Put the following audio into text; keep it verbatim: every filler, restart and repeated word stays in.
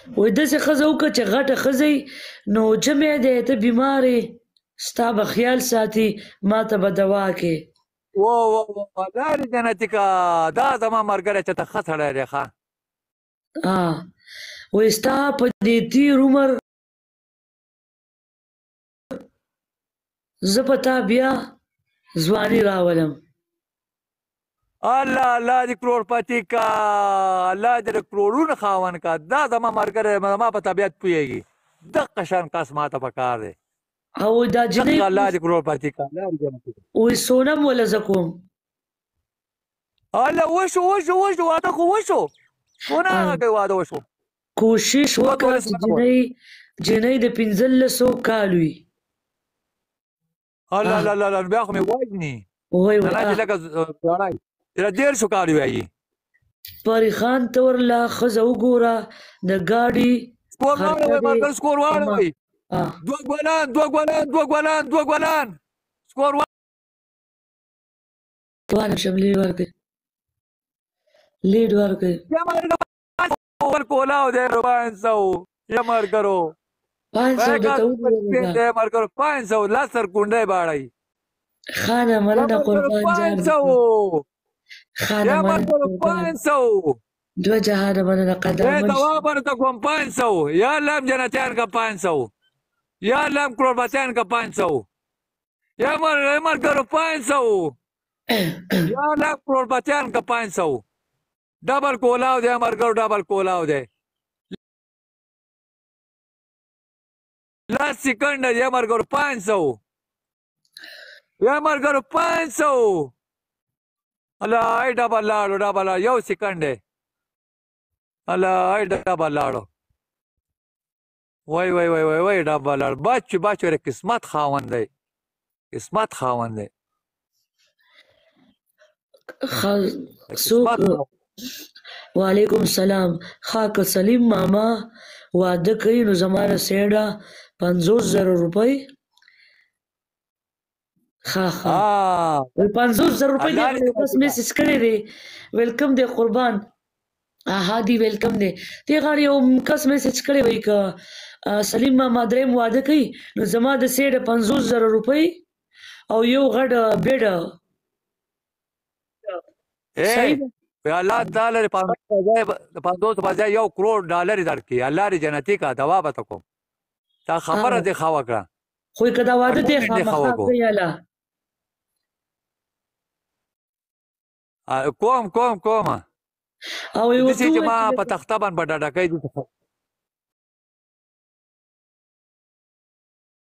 وایي داسې ښځه وکړه چې غټه ښځه نو جمع دی ته بیمار یې ستا به خیال ساتي ما ته به دوا کې و و و لارې جنتي کا دا زما ملګری چې ته ښه سړی دی ښه وایي ستا په دې تېر عمر زه په تا بیا ځواني راولم الله الله دې کروڑپتی کا الله دې د کروڑونو خاوند کا دا زما ملګری زما په طبیعت پوهېږي دغه شان کس ما ته پکار دی او دا جنۍ الله دې کروڑپتی کا وایي سونم وله زه کوم الله وشو وشو وشو واده خو وشو ونه کوي واده وشو کوشش وکړه چې جنۍ جنۍ د پنځلسو کال وي الله الله الله بیا خو مې وژني وایي نه چې لکه سړی چې دېرشو کال وایي پاري خان ته ورله ښځه وګوره د ګاډي سکور واړوئ ملګر سکور واړوئ دوه ګلان دوه ګلان دوه ګلان دوه ګلان سکور واړه شم لیډ ورکړئ لیډ ورکړئ کولاو دی پانچ سو یا ملګرو پانچ سو درته وګورم ملګرو پانچ سو لس سر کونډۍ باړئ خانه مننه قربان جان خانه مننه پانچ سو دوه جهانه مننه قدم دوا ورته کوم پانچ سو یا لم جنتیان کا پانچ سو یا لم کروڑپتیان کا پانچ سو یا ملګرو پانچ سو یا لم کروڑپتیان کا پانچ سو ډبل کولاو دی ملګرو ډبل کولاو دی لس سیکنډ دی ملګرو پانچ سو یا ملګرو پانچ سو الله ای ډبل لاړو ډبل یو سیکنډ دی الله ای ډبل لاړو وای وای وای وای وای ډبل لاړ بچو بچو ر قسمت خاوند دی قسمت خاوند دی وعلیکم السلام خاک سلیم ماما واده کوي نو زماره سیډه پنځوس زره روپۍ ها ها پنځوس زره روپۍ دی بس میسج کړی دی ویلکم دی قربان هادي ویلکم دی دی غاړې یو کس میسج کړی وایي که سلیم ماما دریم واده کوي نو زما د سیډه پنځوس زره روپۍ او یو غټ بیډ صحیح ده الله تعالی د پنځوس په ځای یو کروڑ ډالر درکړي الله دې جنتي کا دوا به ته کوم تا خبره دې ښه وکړه خو که دا واده دې خامخا کوي الله کوم کوم کوم او یو داسې چې ما په تخته باندې په ډډه کوي